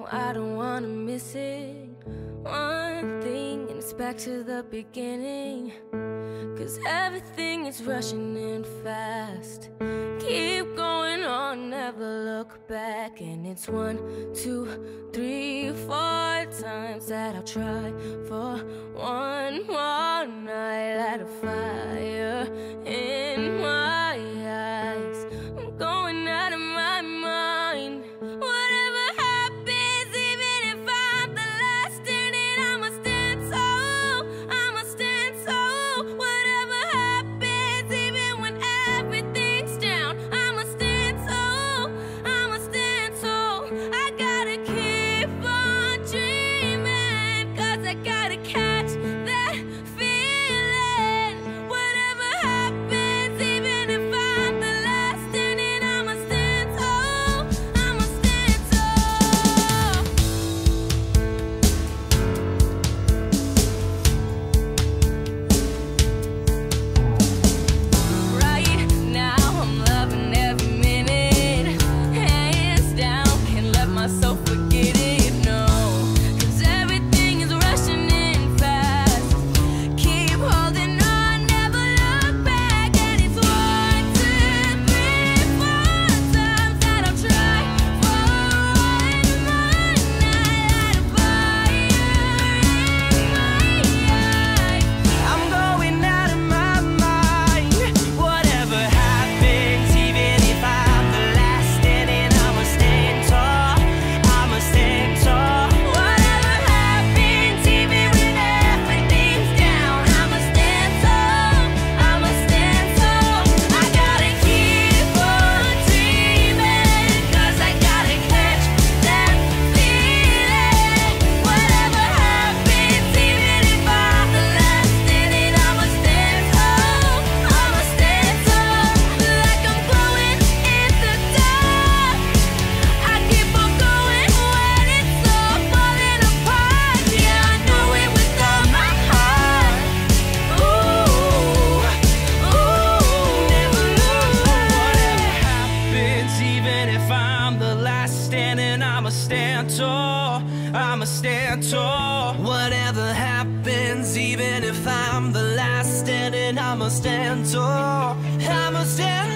I don't wanna miss it. One thing and it's back to the beginning, 'cause everything is rushing in fast. Keep going on, never look back. And it's 1, 2, 3, 4 times that I'll try for one more night. Light a fire in my eyes. I'm going out of my mind. Whatever happens, even if I'm the last standing, I'ma stand tall, I'ma stand tall. Whatever happens, even when everything's down, I'ma stand tall, I'ma stand tall. I gotta keep on dreaming, 'cause I gotta catch that feeling. Whatever happens, even if I'm the last standing, I'ma stand tall, I'ma stand tall. Right now I'm loving every minute, hands down, can't let myself forget it, no. 'Cause everything is rushing in fast. Keep holding on, never look back. And it's 1, 2, 3, 4 times that I'll try for one more night. Light a fire in my eyes. I'm going out of my mind. Whatever happens, even if I'm the last standing, I'ma stand tall, I'ma stand tall. Whatever happens, even when everything's down, I'ma stand tall, I'ma stand tall. I gotta keep on dreaming, 'cause I gotta catch that feeling. Whatever happens, even if I'm the last standing, I'ma stand tall, I'ma stand tall. Like I'm glowing in the dark, I keep on going when it's all falling apart. Yeah, I know it with all my heart. Ooh, Never look back. Whatever ooh. happens, even if I'm the last standing, I'ma stand tall, I'ma stand tall. Whatever happens, even if I'm the last standing, I'ma stand tall, I'ma stand